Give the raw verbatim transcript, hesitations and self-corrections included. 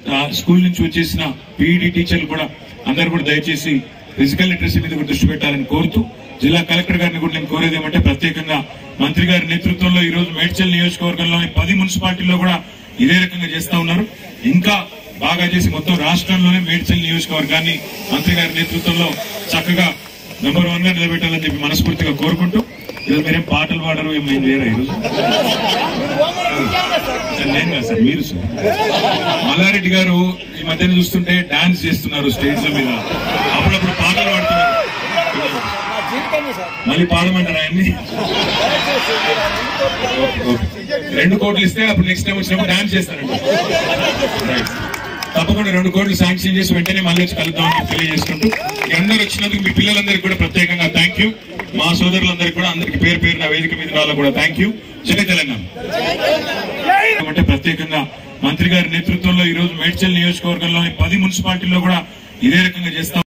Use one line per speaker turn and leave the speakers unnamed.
School నుంచి వచ్చేసిన PED టీచర్లు కూడా అందరూ కూడా దయచేసి ఫిజికల్ లిటరసీ మీద కూడా దృష్టి పెట్టాలని కోరుతూ జిల్లా కలెక్టర్ గారిని కూడా నేను కోరేది ఏమంటే ప్రత్యేకంగా మంత్రి గారి నేతృత్వంలో ఈ రోజు మేడ్చల్ నియోజకవర్గంలోని పది మున్సిపాలిటీల్లో కూడా ఇదే రకంగా చేస్తా ఉన్నారు. ఇంకా బాగా చేసి మొత్తం రాష్ట్రంలోనే మేడ్చల్ నియోజకవర్గాన్ని మంత్రి గారి నేతృత్వంలో చక్కగా నెంబర్ వన్ గా నిలబెట్టాలని చెప్పి మనస్ఫూర్తిగా కోరుకుంటూ ఈరోజు మీరేం పాటలు పాడరు ఏమైంది లేరా ఈరోజు నేను కాదు సార్ మీరు సార్ మల్లారెడ్డి గారు ఈ మధ్యన చూస్తుంటే డాన్స్ చేస్తున్నారు స్టేజ్ మీద, అప్పుడప్పుడు పాటలు పాడుతున్నారు. మళ్ళీ పాడమంటారు ఆయన్ని. రెండు కోట్లు ఇస్తే అప్పుడు నెక్స్ట్ టైం వచ్చినప్పుడు డాన్స్ చేస్తారండి. తప్పకుండా రెండు కోట్లు శాంక్షన్ చేసి వెంటనే మళ్ళీ వచ్చి కలుద్దామని తెలియజేసుకుంటూ అందరూ వచ్చినందుకు మీ పిల్లలందరికీ కూడా ప్రత్యేకంగా థ్యాంక్ యూ. మా సోదరులందరికీ కూడా అందరికి పేరు పేరు నా వేదిక మీద వాళ్ళకు కూడా థ్యాంక్ యూ. జై తెలంగాణ. అంటే ప్రత్యేకంగా మంత్రి గారి నేతృత్వంలో ఈ రోజు మేడ్చల్ నియోజకవర్గంలోని పది మున్సిపాలిటీల్లో కూడా ఇదే రకంగా చేస్తాం.